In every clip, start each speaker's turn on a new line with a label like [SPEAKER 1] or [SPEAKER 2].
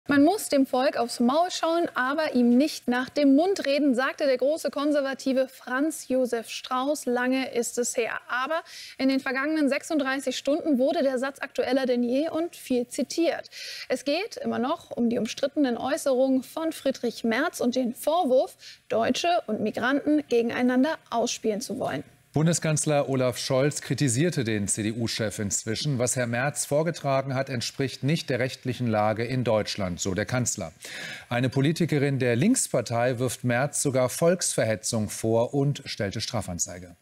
[SPEAKER 1] Man muss dem Volk aufs Maul schauen, aber ihm nicht nach dem Mund reden, sagte der große Konservative Franz Josef Strauß. Lange ist es her. Aber in den vergangenen 36 Stunden wurde der Satz aktueller denn je und viel zitiert. Es geht immer noch um die umstrittenen Äußerungen von Friedrich Merz und den Vorwurf, Deutsche und Migranten gegeneinander ausspielen zu wollen.
[SPEAKER 2] Bundeskanzler Olaf Scholz kritisierte den CDU-Chef inzwischen. Was Herr Merz vorgetragen hat, entspricht nicht der rechtlichen Lage in Deutschland, so der Kanzler. Eine Politikerin der Linkspartei wirft Merz sogar Volksverhetzung vor und stellte Strafanzeige.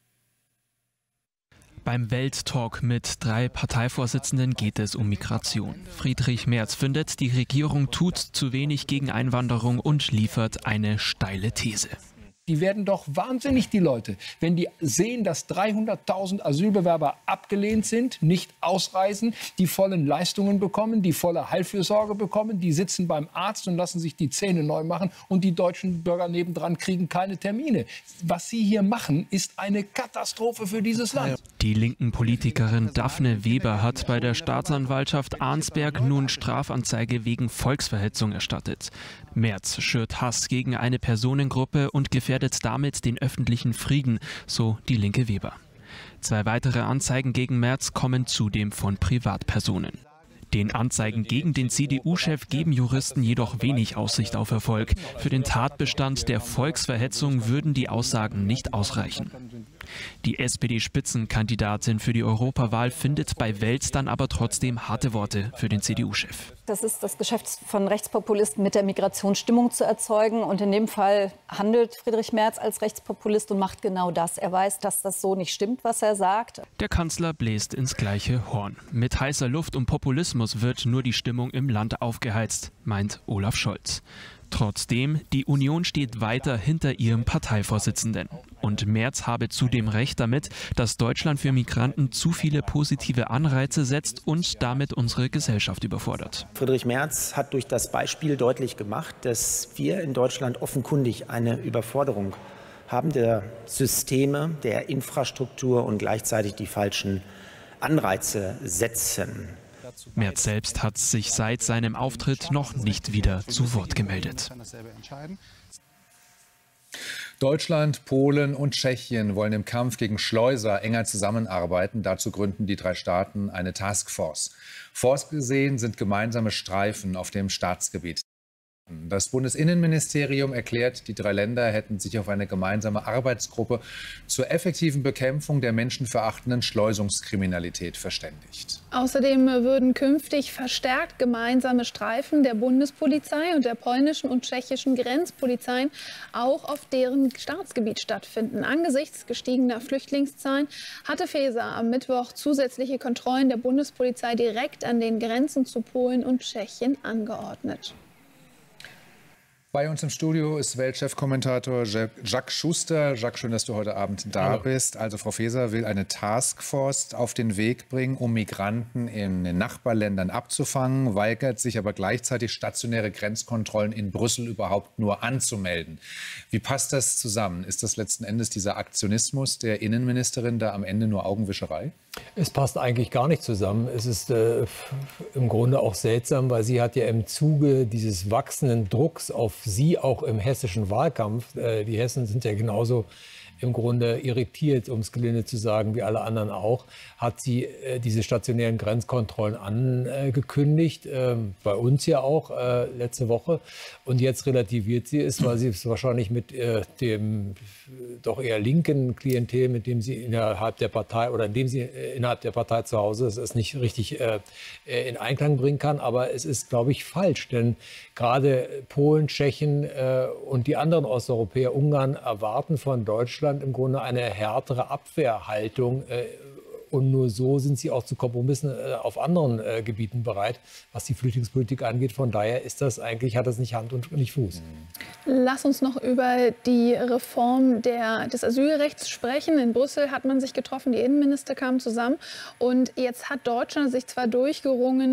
[SPEAKER 3] Beim Welttalk mit 3 Parteivorsitzenden geht es um Migration. Friedrich Merz findet, die Regierung tut zu wenig gegen Einwanderung und liefert eine steile These.
[SPEAKER 4] Die werden doch wahnsinnig, die Leute, wenn die sehen, dass 300.000 Asylbewerber abgelehnt sind, nicht ausreisen, die vollen Leistungen bekommen, die volle Heilfürsorge bekommen, die sitzen beim Arzt und lassen sich die Zähne neu machen und die deutschen Bürger nebendran kriegen keine Termine. Was sie hier machen, ist eine Katastrophe für dieses Land.
[SPEAKER 3] Die linken Politikerin Daphne Weber hat bei der Staatsanwaltschaft Arnsberg nun Strafanzeige wegen Volksverhetzung erstattet. Merz schürt Hass gegen eine Personengruppe und gefährdet damit den öffentlichen Frieden, so die linke Weber. 2 weitere Anzeigen gegen Merz kommen zudem von Privatpersonen. Den Anzeigen gegen den CDU-Chef geben Juristen jedoch wenig Aussicht auf Erfolg. Für den Tatbestand der Volksverhetzung würden die Aussagen nicht ausreichen. Die SPD-Spitzenkandidatin für die Europawahl findet bei Welt dann aber trotzdem harte Worte für den CDU-Chef.
[SPEAKER 5] Das ist das Geschäft von Rechtspopulisten, mit der Migration Stimmung zu erzeugen. Und in dem Fall handelt Friedrich Merz als Rechtspopulist und macht genau das. Er weiß, dass das so nicht stimmt, was er sagt.
[SPEAKER 3] Der Kanzler bläst ins gleiche Horn. Mit heißer Luft und Populismus wird nur die Stimmung im Land aufgeheizt, meint Olaf Scholz. Trotzdem, die Union steht weiter hinter ihrem Parteivorsitzenden. Und Merz habe zudem recht damit, dass Deutschland für Migranten zu viele positive Anreize setzt und damit unsere Gesellschaft überfordert.
[SPEAKER 6] Friedrich Merz hat durch das Beispiel deutlich gemacht, dass wir in Deutschland offenkundig eine Überforderung haben der Systeme, der Infrastruktur und gleichzeitig die falschen Anreize setzen.
[SPEAKER 3] Merz selbst hat sich seit seinem Auftritt noch nicht wieder zu Wort gemeldet.
[SPEAKER 2] Deutschland, Polen und Tschechien wollen im Kampf gegen Schleuser enger zusammenarbeiten. Dazu gründen die 3 Staaten eine Taskforce. Vorgesehen sind gemeinsame Streifen auf dem Staatsgebiet. Das Bundesinnenministerium erklärt, die 3 Länder hätten sich auf eine gemeinsame Arbeitsgruppe zur effektiven Bekämpfung der menschenverachtenden Schleusungskriminalität verständigt.
[SPEAKER 1] Außerdem würden künftig verstärkt gemeinsame Streifen der Bundespolizei und der polnischen und tschechischen Grenzpolizeien auch auf deren Staatsgebiet stattfinden. Angesichts gestiegener Flüchtlingszahlen hatte Faeser am Mittwoch zusätzliche Kontrollen der Bundespolizei direkt an den Grenzen zu Polen und Tschechien angeordnet.
[SPEAKER 2] Bei uns im Studio ist Weltchefkommentator Jacques Schuster. Jacques, schön, dass du heute Abend da bist. Also Frau Faeser will eine Taskforce auf den Weg bringen, um Migranten in den Nachbarländern abzufangen, weigert sich aber gleichzeitig stationäre Grenzkontrollen in Brüssel überhaupt nur anzumelden. Wie passt das zusammen? Ist das letzten Endes dieser Aktionismus der Innenministerin da am Ende nur Augenwischerei?
[SPEAKER 7] Es passt eigentlich gar nicht zusammen. Es ist im Grunde auch seltsam, weil sie hat ja im Zuge dieses wachsenden Drucks auf sie auch im hessischen Wahlkampf, die Hessen sind ja genauso im Grunde irritiert, um es gelinde zu sagen, wie alle anderen auch, hat sie diese stationären Grenzkontrollen angekündigt, bei uns ja auch letzte Woche. Und jetzt relativiert sie es, weil sie es wahrscheinlich mit dem doch eher linken Klientel, mit dem sie innerhalb der Partei oder indem sie innerhalb der Partei zu Hause ist, es nicht richtig in Einklang bringen kann. Aber es ist, glaube ich, falsch, denn gerade Polen, Tschechien und die anderen Osteuropäer, Ungarn, erwarten von Deutschland im Grunde eine härtere Abwehrhaltung. Und nur so sind sie auch zu Kompromissen auf anderen Gebieten bereit, was die Flüchtlingspolitik angeht. Von daher ist das eigentlich, hat das nicht Hand und nicht Fuß.
[SPEAKER 1] Lass uns noch über die Reform des Asylrechts sprechen. In Brüssel hat man sich getroffen, die Innenminister kamen zusammen. Und jetzt hat Deutschland sich zwar durchgerungen,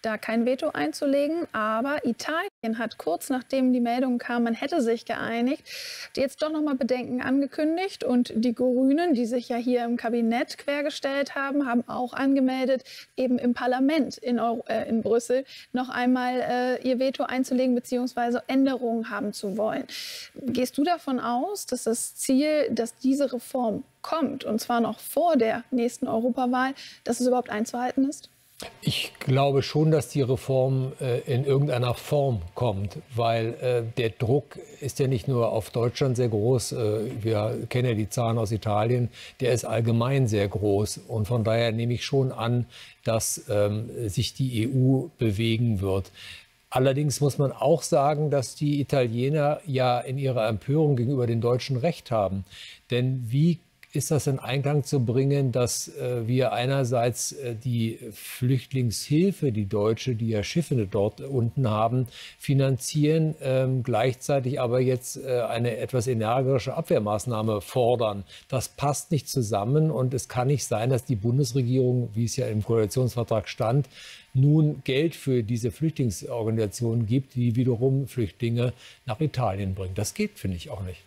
[SPEAKER 1] da kein Veto einzulegen. Aber Italien hat kurz nachdem die Meldung kam, man hätte sich geeinigt, jetzt doch noch mal Bedenken angekündigt. Und die Grünen, die sich ja hier im Kabinett quergestellt haben, haben auch angemeldet, eben im Parlament in Brüssel noch einmal ihr Veto einzulegen bzw. Änderungen haben zu wollen. Gehst du davon aus, dass das Ziel, dass diese Reform kommt, und zwar noch vor der nächsten Europawahl, dass es überhaupt einzuhalten ist?
[SPEAKER 7] Ich glaube schon, dass die Reform in irgendeiner Form kommt, weil der Druck ist ja nicht nur auf Deutschland sehr groß. Wir kennen ja die Zahlen aus Italien, der ist allgemein sehr groß. Und von daher nehme ich schon an, dass sich die EU bewegen wird. Allerdings muss man auch sagen, dass die Italiener ja in ihrer Empörung gegenüber den Deutschen recht haben. Denn wie ist das in Einklang zu bringen, dass wir einerseits die Flüchtlingshilfe, die deutsche, die ja Schiffe dort unten haben, finanzieren, gleichzeitig aber jetzt eine etwas energische Abwehrmaßnahme fordern? Das passt nicht zusammen und es kann nicht sein, dass die Bundesregierung, wie es ja im Koalitionsvertrag stand, nun Geld für diese Flüchtlingsorganisationen gibt, die wiederum Flüchtlinge nach Italien bringen. Das geht, finde ich, auch nicht.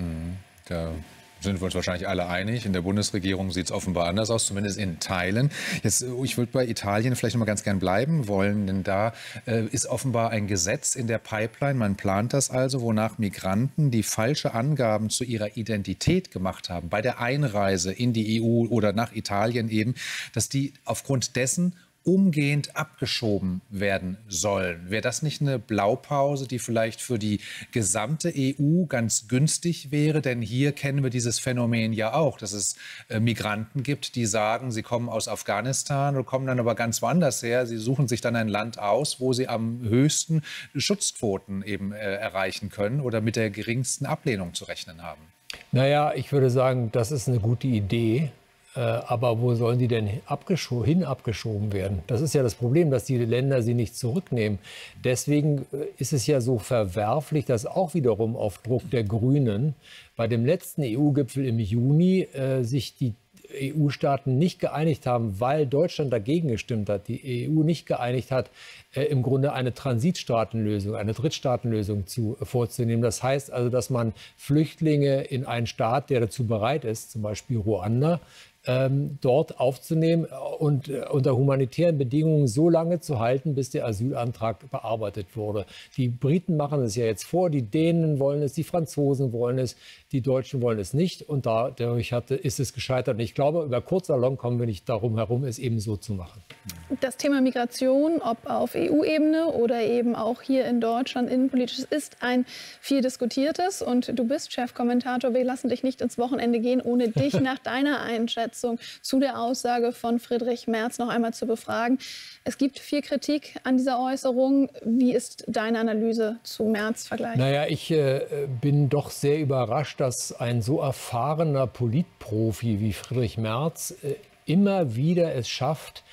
[SPEAKER 2] Da sind wir uns wahrscheinlich alle einig. In der Bundesregierung sieht es offenbar anders aus, zumindest in Teilen. Jetzt, ich würde bei Italien vielleicht noch mal ganz gern bleiben wollen, denn da ist offenbar ein Gesetz in der Pipeline. Man plant das also, wonach Migranten, die falsche Angaben zu ihrer Identität gemacht haben, bei der Einreise in die EU oder nach Italien eben, dass die aufgrund dessen umgehend abgeschoben werden sollen. Wäre das nicht eine Blaupause, die vielleicht für die gesamte EU ganz günstig wäre? Denn hier kennen wir dieses Phänomen ja auch, dass es Migranten gibt, die sagen, sie kommen aus Afghanistan und kommen dann aber ganz woanders her. Sie suchen sich dann ein Land aus, wo sie am höchsten Schutzquoten eben erreichen können oder mit der geringsten Ablehnung zu rechnen haben.
[SPEAKER 7] Naja, ich würde sagen, das ist eine gute Idee. Aber wo sollen die denn abgeschoben werden? Das ist ja das Problem, dass die Länder sie nicht zurücknehmen. Deswegen ist es ja so verwerflich, dass auch wiederum auf Druck der Grünen bei dem letzten EU-Gipfel im Juni sich die EU-Staaten nicht geeinigt haben, weil Deutschland dagegen gestimmt hat, die EU nicht geeinigt hat, im Grunde eine Transitstaatenlösung, eine Drittstaatenlösung vorzunehmen. Das heißt also, dass man Flüchtlinge in einen Staat, der dazu bereit ist, zum Beispiel Ruanda, dort aufzunehmen und unter humanitären Bedingungen so lange zu halten, bis der Asylantrag bearbeitet wurde. Die Briten machen es ja jetzt vor, die Dänen wollen es, die Franzosen wollen es, die Deutschen wollen es nicht und dadurch ist es gescheitert. Und ich glaube, über kurz oder lang kommen wir nicht darum herum, es eben so zu machen.
[SPEAKER 1] Das Thema Migration, ob auf EU-Ebene oder eben auch hier in Deutschland innenpolitisch, ist ein viel diskutiertes. Und du bist Chefkommentator. Wir lassen dich nicht ins Wochenende gehen, ohne dich nach deiner Einschätzung zu der Aussage von Friedrich Merz noch einmal zu befragen. Es gibt viel Kritik an dieser Äußerung. Wie ist deine Analyse zu Merz vergleichbar?
[SPEAKER 7] Naja, ich bin doch sehr überrascht, dass ein so erfahrener Politprofi wie Friedrich Merz immer wieder es schafft,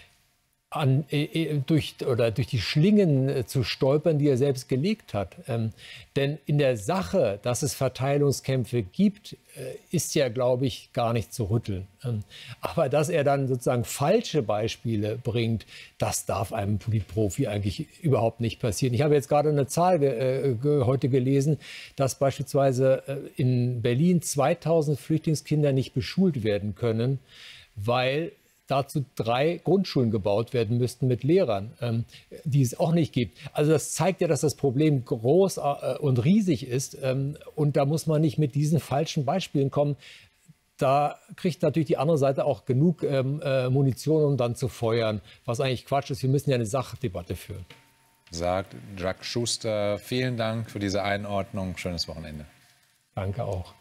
[SPEAKER 7] durch die Schlingen zu stolpern, die er selbst gelegt hat. Denn in der Sache, dass es Verteilungskämpfe gibt, ist ja, glaube ich, gar nicht zu rütteln. Aber dass er dann sozusagen falsche Beispiele bringt, das darf einem Politprofi eigentlich überhaupt nicht passieren. Ich habe jetzt gerade eine Zahl heute gelesen, dass beispielsweise in Berlin 2000 Flüchtlingskinder nicht beschult werden können, weil dazu 3 Grundschulen gebaut werden müssten mit Lehrern, die es auch nicht gibt. Also das zeigt ja, dass das Problem groß und riesig ist. Und da muss man nicht mit diesen falschen Beispielen kommen. Da kriegt natürlich die andere Seite auch genug Munition, um dann zu feuern, was eigentlich Quatsch ist. Wir müssen ja eine Sachdebatte führen.
[SPEAKER 2] Sagt Jack Schuster. Vielen Dank für diese Einordnung. Schönes Wochenende.
[SPEAKER 7] Danke auch.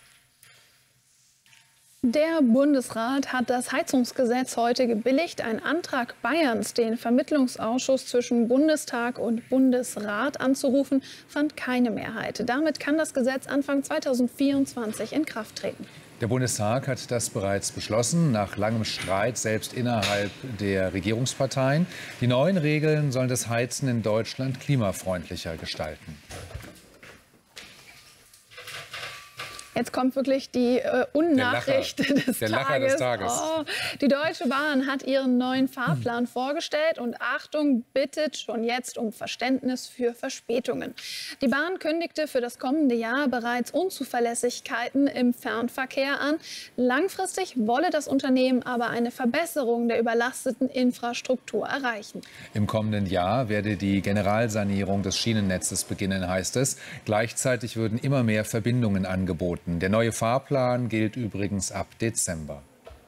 [SPEAKER 1] Der Bundesrat hat das Heizungsgesetz heute gebilligt. Ein Antrag Bayerns, den Vermittlungsausschuss zwischen Bundestag und Bundesrat anzurufen, fand keine Mehrheit. Damit kann das Gesetz Anfang 2024 in Kraft treten.
[SPEAKER 2] Der Bundestag hat das bereits beschlossen, nach langem Streit selbst innerhalb der Regierungsparteien. Die neuen Regeln sollen das Heizen in Deutschland klimafreundlicher gestalten.
[SPEAKER 1] Jetzt kommt wirklich die Unnachricht des Tages. Oh, die Deutsche Bahn hat ihren neuen Fahrplan vorgestellt und Achtung, bittet schon jetzt um Verständnis für Verspätungen. Die Bahn kündigte für das kommende Jahr bereits Unzuverlässigkeiten im Fernverkehr an. Langfristig wolle das Unternehmen aber eine Verbesserung der überlasteten Infrastruktur erreichen.
[SPEAKER 2] Im kommenden Jahr werde die Generalsanierung des Schienennetzes beginnen, heißt es. Gleichzeitig würden immer mehr Verbindungen angeboten. Der neue Fahrplan gilt übrigens ab Dezember.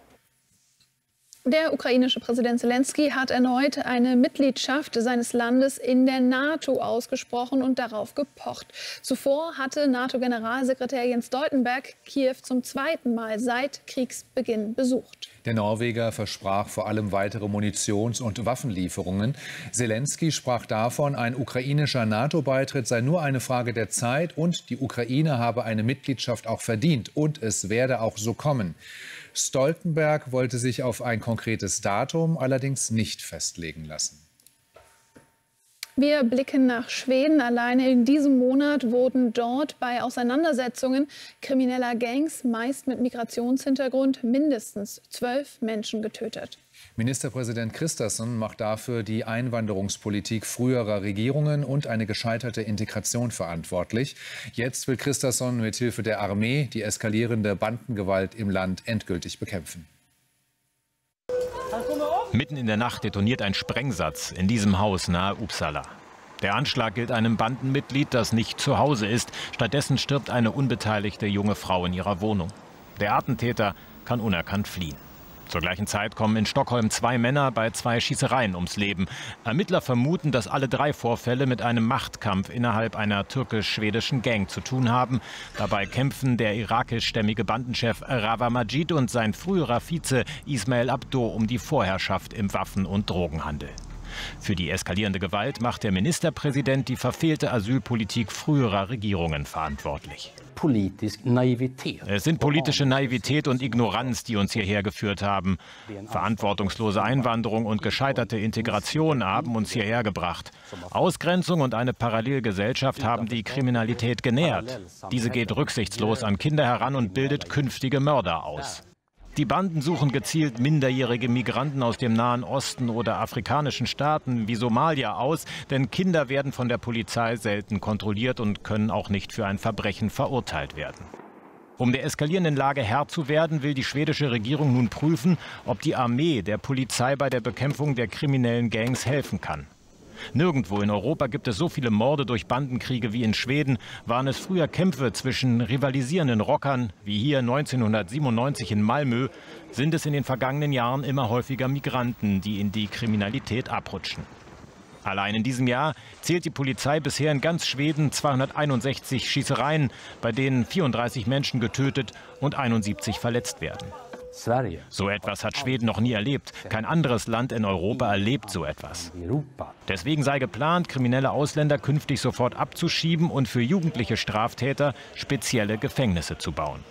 [SPEAKER 1] Der ukrainische Präsident Zelensky hat erneut eine Mitgliedschaft seines Landes in der NATO ausgesprochen und darauf gepocht. Zuvor hatte NATO-Generalsekretär Jens Stoltenberg Kiew zum zweiten Mal seit Kriegsbeginn besucht.
[SPEAKER 2] Der Norweger versprach vor allem weitere Munitions- und Waffenlieferungen. Zelensky sprach davon, ein ukrainischer NATO-Beitritt sei nur eine Frage der Zeit und die Ukraine habe eine Mitgliedschaft auch verdient und es werde auch so kommen. Stoltenberg wollte sich auf ein konkretes Datum allerdings nicht festlegen lassen.
[SPEAKER 1] Wir blicken nach Schweden. Alleine in diesem Monat wurden dort bei Auseinandersetzungen krimineller Gangs, meist mit Migrationshintergrund, mindestens 12 Menschen getötet.
[SPEAKER 2] Ministerpräsident Kristersson macht dafür die Einwanderungspolitik früherer Regierungen und eine gescheiterte Integration verantwortlich. Jetzt will Kristersson mit Hilfe der Armee die eskalierende Bandengewalt im Land endgültig bekämpfen.
[SPEAKER 8] Mitten in der Nacht detoniert ein Sprengsatz in diesem Haus nahe Uppsala. Der Anschlag gilt einem Bandenmitglied, das nicht zu Hause ist. Stattdessen stirbt eine unbeteiligte junge Frau in ihrer Wohnung. Der Attentäter kann unerkannt fliehen. Zur gleichen Zeit kommen in Stockholm 2 Männer bei 2 Schießereien ums Leben. Ermittler vermuten, dass alle 3 Vorfälle mit einem Machtkampf innerhalb einer türkisch-schwedischen Gang zu tun haben. Dabei kämpfen der irakischstämmige Bandenchef Rawa Majid und sein früherer Vize Ismail Abdo um die Vorherrschaft im Waffen- und Drogenhandel. Für die eskalierende Gewalt macht der Ministerpräsident die verfehlte Asylpolitik früherer Regierungen verantwortlich. Es sind politische Naivität und Ignoranz, die uns hierher geführt haben. Verantwortungslose Einwanderung und gescheiterte Integration haben uns hierher gebracht. Ausgrenzung und eine Parallelgesellschaft haben die Kriminalität genährt. Diese geht rücksichtslos an Kinder heran und bildet künftige Mörder aus. Die Banden suchen gezielt minderjährige Migranten aus dem Nahen Osten oder afrikanischen Staaten wie Somalia aus, denn Kinder werden von der Polizei selten kontrolliert und können auch nicht für ein Verbrechen verurteilt werden. Um der eskalierenden Lage Herr zu werden, will die schwedische Regierung nun prüfen, ob die Armee der Polizei bei der Bekämpfung der kriminellen Gangs helfen kann. Nirgendwo in Europa gibt es so viele Morde durch Bandenkriege wie in Schweden. Waren es früher Kämpfe zwischen rivalisierenden Rockern, wie hier 1997 in Malmö, sind es in den vergangenen Jahren immer häufiger Migranten, die in die Kriminalität abrutschen. Allein in diesem Jahr zählt die Polizei bisher in ganz Schweden 261 Schießereien, bei denen 34 Menschen getötet und 71 verletzt werden. So etwas hat Schweden noch nie erlebt. Kein anderes Land in Europa erlebt so etwas. Deswegen sei geplant, kriminelle Ausländer künftig sofort abzuschieben und für jugendliche Straftäter spezielle Gefängnisse zu bauen.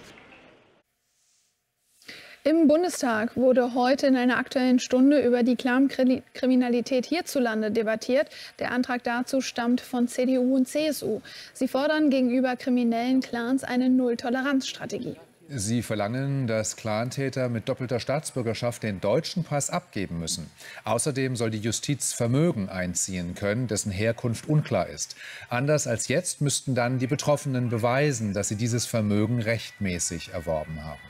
[SPEAKER 1] Im Bundestag wurde heute in einer Aktuellen Stunde über die Clankriminalität hierzulande debattiert. Der Antrag dazu stammt von CDU und CSU. Sie fordern gegenüber kriminellen Clans eine Null-Toleranz-Strategie.
[SPEAKER 2] Sie verlangen, dass Clantäter mit doppelter Staatsbürgerschaft den deutschen Pass abgeben müssen. Außerdem soll die Justiz Vermögen einziehen können, dessen Herkunft unklar ist. Anders als jetzt müssten dann die Betroffenen beweisen, dass sie dieses Vermögen rechtmäßig erworben haben.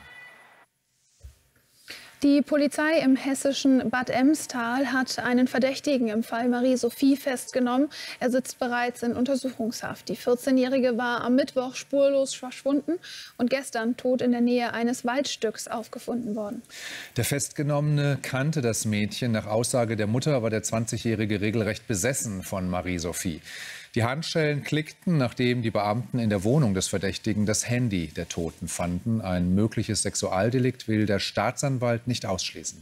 [SPEAKER 1] Die Polizei im hessischen Bad Emstal hat einen Verdächtigen im Fall Marie-Sophie festgenommen. Er sitzt bereits in Untersuchungshaft. Die 14-Jährige war am Mittwoch spurlos verschwunden und gestern tot in der Nähe eines Waldstücks aufgefunden worden.
[SPEAKER 2] Der Festgenommene kannte das Mädchen. Nach Aussage der Mutter war der 20-Jährige regelrecht besessen von Marie-Sophie. Die Handschellen klickten, nachdem die Beamten in der Wohnung des Verdächtigen das Handy der Toten fanden. Ein mögliches Sexualdelikt will der Staatsanwalt nicht ausschließen.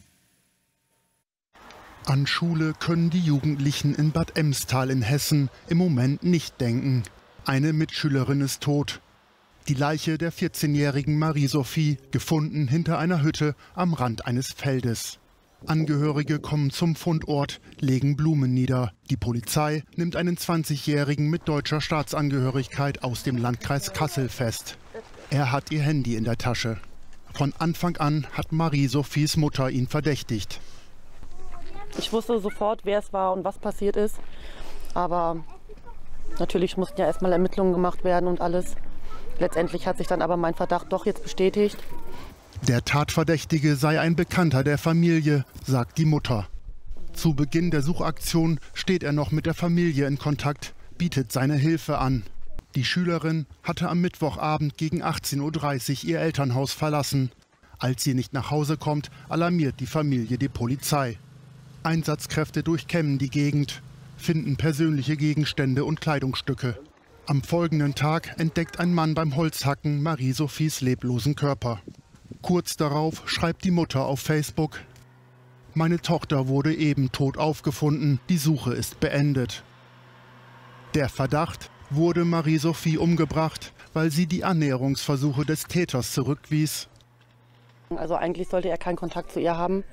[SPEAKER 9] An Schule können die Jugendlichen in Bad Emstal in Hessen im Moment nicht denken. Eine Mitschülerin ist tot. Die Leiche der 14-jährigen Marie-Sophie, gefunden hinter einer Hütte am Rand eines Feldes. Angehörige kommen zum Fundort, legen Blumen nieder. Die Polizei nimmt einen 20-Jährigen mit deutscher Staatsangehörigkeit aus dem Landkreis Kassel fest. Er hat ihr Handy in der Tasche. Von Anfang an hat Marie-Sophies Mutter ihn verdächtigt.
[SPEAKER 10] Ich wusste sofort, wer es war und was passiert ist. Aber natürlich mussten ja erstmal Ermittlungen gemacht werden und alles. Letztendlich hat sich dann aber mein Verdacht doch jetzt bestätigt.
[SPEAKER 9] Der Tatverdächtige sei ein Bekannter der Familie, sagt die Mutter. Zu Beginn der Suchaktion steht er noch mit der Familie in Kontakt, bietet seine Hilfe an. Die Schülerin hatte am Mittwochabend gegen 18:30 Uhr ihr Elternhaus verlassen. Als sie nicht nach Hause kommt, alarmiert die Familie die Polizei. Einsatzkräfte durchkämmen die Gegend, finden persönliche Gegenstände und Kleidungsstücke. Am folgenden Tag entdeckt ein Mann beim Holzhacken Marie-Sophies leblosen Körper. Kurz darauf schreibt die Mutter auf Facebook: Meine Tochter wurde eben tot aufgefunden, die Suche ist beendet. Der Verdacht: wurde Marie-Sophie umgebracht, weil sie die Annäherungsversuche des Täters zurückwies.
[SPEAKER 10] Also eigentlich sollte er keinen Kontakt zu ihr haben,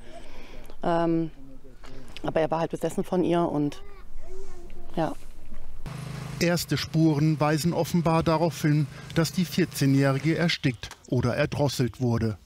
[SPEAKER 10] aber er war halt besessen von ihr und ja.
[SPEAKER 9] Erste Spuren weisen offenbar darauf hin, dass die 14-Jährige erstickt oder erdrosselt wurde.